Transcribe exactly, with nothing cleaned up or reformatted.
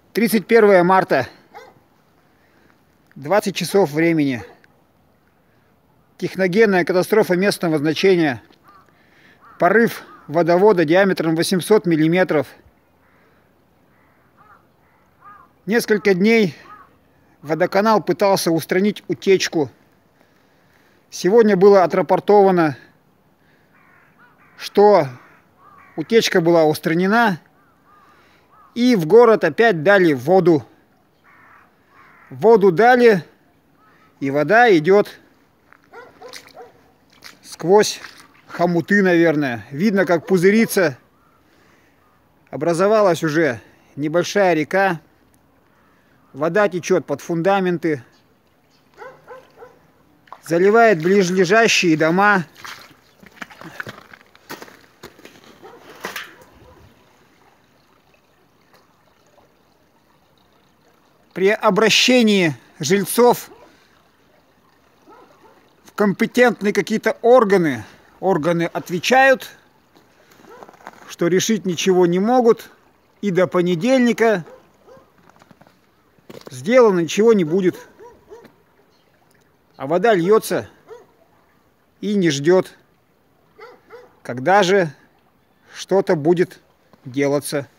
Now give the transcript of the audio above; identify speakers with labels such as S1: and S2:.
S1: тридцать первое марта, двадцать часов времени. Техногенная катастрофа местного значения. Порыв водовода диаметром восемьсот миллиметров. Несколько дней водоканал пытался устранить утечку. Сегодня было отрапортовано, что утечка была устранена, и в город опять дали воду. Воду дали, и вода идет сквозь хомуты, наверное. Видно, как пузырится. Образовалась уже небольшая река. Вода течет под фундаменты. Заливает ближайшие дома. При обращении жильцов в компетентные какие-то органы, органы отвечают, что решить ничего не могут, и до понедельника сделано ничего не будет. А вода льется и не ждет, когда же что-то будет делаться.